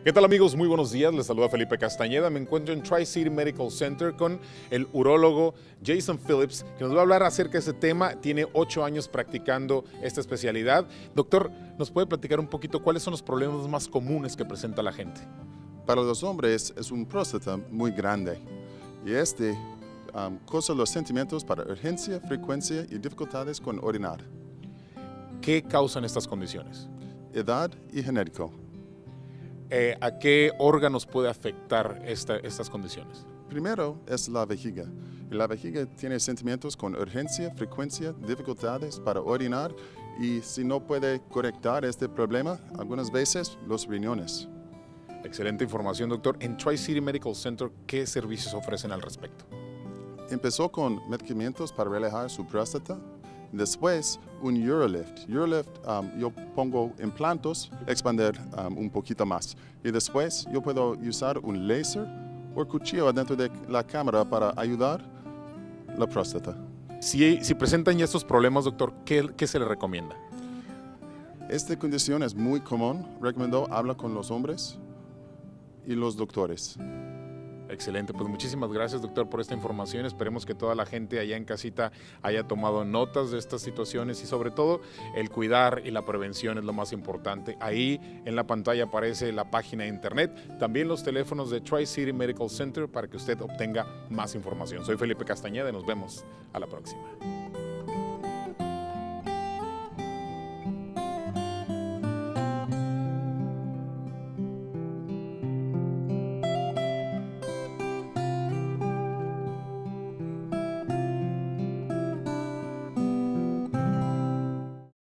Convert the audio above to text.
¿Qué tal amigos? Muy buenos días, les saluda Felipe Castañeda. Me encuentro en Tri-City Medical Center con el urólogo Jason Phillips, que nos va a hablar acerca de ese tema. Tiene 8 años practicando esta especialidad. Doctor, ¿nos puede platicar un poquito cuáles son los problemas más comunes que presenta la gente? Para los hombres es un próstata muy grande y causa los sentimientos para urgencia, frecuencia y dificultades con orinar, ¿Qué causan estas condiciones? edad y genético. ¿A qué órganos puede afectar estas condiciones? Primero es la vejiga. Y la vejiga tiene sentimientos con urgencia, frecuencia, dificultades para orinar y si no puede correctar este problema, algunas veces los riñones. Excelente información, doctor. En Tri-City Medical Center, ¿qué servicios ofrecen al respecto? Empezó con medicamentos para relajar su próstata. Después, un Urolift. Yo pongo implantes, expander un poquito más. Y después, yo puedo usar un láser o cuchillo adentro de la cámara para ayudar la próstata. Si presentan ya estos problemas, doctor, ¿qué se le recomienda? Esta condición es muy común. Recomiendo hablar con los hombres y los doctores. Excelente, pues muchísimas gracias, doctor, por esta información. Esperemos que toda la gente allá en casita haya tomado notas de estas situaciones y sobre todo el cuidar y la prevención es lo más importante. Ahí en la pantalla aparece la página de internet, también los teléfonos de Tri-City Medical Center para que usted obtenga más información. Soy Felipe Castañeda y nos vemos a la próxima.